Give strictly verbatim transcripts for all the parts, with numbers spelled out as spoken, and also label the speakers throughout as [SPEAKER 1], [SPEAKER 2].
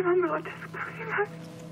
[SPEAKER 1] nemám veľa času, prosím vás.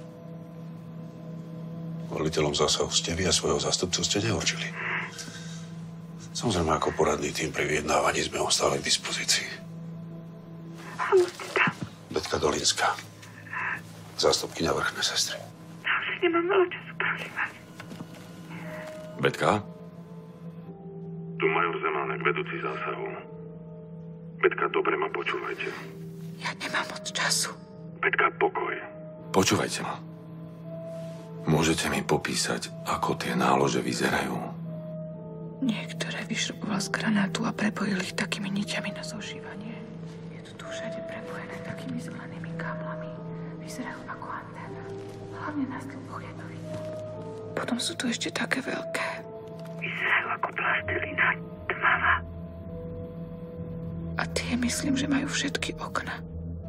[SPEAKER 2] Voliteľom zásahu ste vy a svojho zástupcu ste neurčili. Samozrejme, ako poradný tým pri vyjednávaní sme ho stále k dispozícii.
[SPEAKER 1] Áno, ste tam.
[SPEAKER 2] Betka Dolinská, zástupkyňa vrchnej sestry.
[SPEAKER 1] Naozaj nemám veľa času, prosím vás.
[SPEAKER 3] Betka?
[SPEAKER 4] Tu major Zemánek, vedúci zásahu. Betka, dobre ma počúvajte.
[SPEAKER 1] Ja nemám moc času.
[SPEAKER 4] Betka, pokoj.
[SPEAKER 3] Počúvajte ma. Môžete mi popísať, ako tie nálože vyzerajú?
[SPEAKER 1] Niektoré vyšruboval z granátu a prepojil ich takými niťami na zožívanie. Je to tu všade prepojené takými zelenými káblami. Vyzerajú ako anténa. Hlavne na stĺpoch je to vidno. Potom sú tu ešte také veľké. Vyzerajú ako plastelina, tmavá. A tie myslím, že majú všetky okna.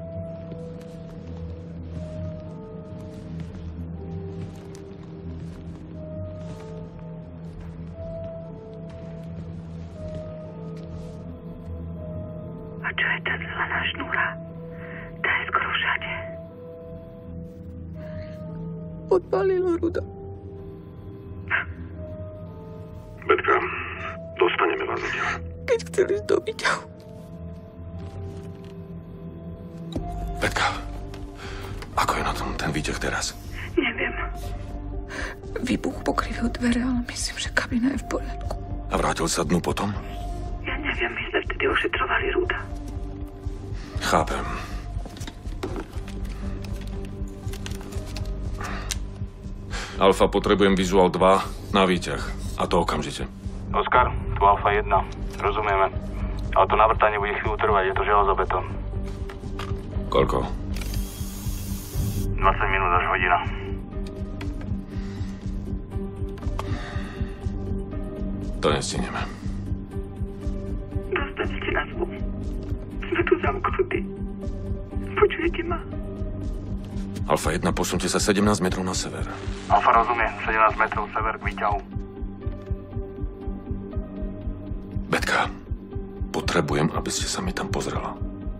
[SPEAKER 1] A čo je tá zelená šnúra? Tá je skoro všade. Odpalilo Ruda.
[SPEAKER 4] Betka, dostaneme vás odtiaľ.
[SPEAKER 1] Keď chceli ísť do výťahu.
[SPEAKER 3] Betka, ako je na tom ten výťah teraz?
[SPEAKER 1] Neviem. Výbuch pokryl dvere, ale myslím, že kabína je v poriadku.
[SPEAKER 3] A vrátil sa dnu potom?
[SPEAKER 1] Ja neviem, my sme vtedy ošetrovali Ruda.
[SPEAKER 3] Chápem. Alfa, potrebujem vizuál dva na výťah. A to okamžite.
[SPEAKER 5] Oskar, tu Alfa jedna. Rozumieme. Ale to navrtanie bude chvíľu trvať, je to železobetón.
[SPEAKER 3] Koľko?
[SPEAKER 5] dvadsať minút až hodina.
[SPEAKER 3] To nestihneme.
[SPEAKER 1] Dostanete nás von. Sme tu zamknutí. Počujete ma?
[SPEAKER 3] Alfa jedna, posunte sa sedemnásť metrov na sever.
[SPEAKER 5] Alfa rozumie, sedemnásť metrov sever k výťahu.
[SPEAKER 3] Betka, potrebujem, aby ste sa mi tam pozrela.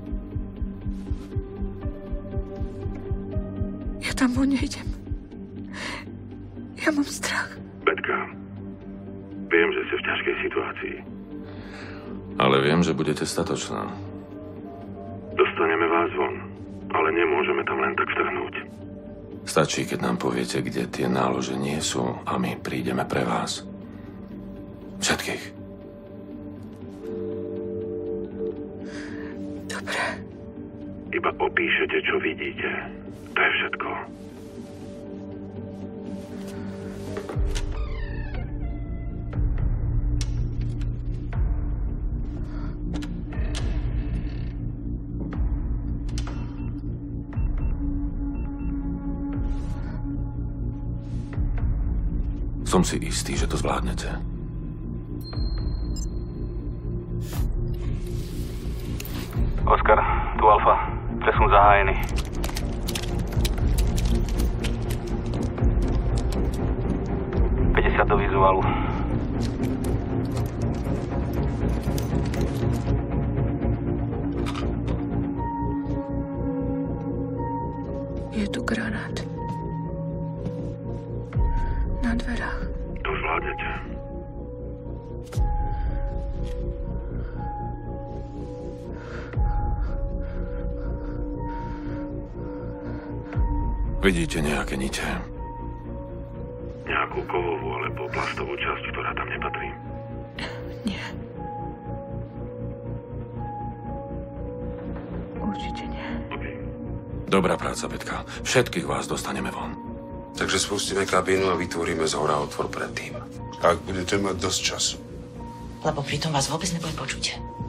[SPEAKER 1] Ja tam von nejdem. Ja mám strach.
[SPEAKER 4] Betka, viem, že ste v ťažkej situácii.
[SPEAKER 3] Ale viem, že budete statočná.
[SPEAKER 4] Dostaneme vás von, ale nemôžeme tam len tak vtrhnúť.
[SPEAKER 3] Stačí, keď nám poviete, kde tie nálože nie sú a my prídeme pre vás. Všetkých.
[SPEAKER 1] Dobre.
[SPEAKER 4] Iba opíšete, čo vidíte. To je všetko.
[SPEAKER 3] Som si istý, že to zvládnete.
[SPEAKER 5] Oskar, tu Alfa. Presun zahájený. päťdesiat do vizuálu.
[SPEAKER 1] Je tu granát. Na dverách.
[SPEAKER 4] To zvládnete.
[SPEAKER 3] Vidíte nejaké nite?
[SPEAKER 4] Nejakú kovovú alebo plastovú časť, ktorá tam nepatrí?
[SPEAKER 1] Nie. Určite nie.
[SPEAKER 4] Okay.
[SPEAKER 3] Dobrá práca, Betka. Všetkých vás dostaneme von.
[SPEAKER 2] Takže spustíme kabínu a vytvoríme z hora otvor predtým. Ak budete mať dosť času.
[SPEAKER 6] Lebo pritom vás vôbec nebude počuť.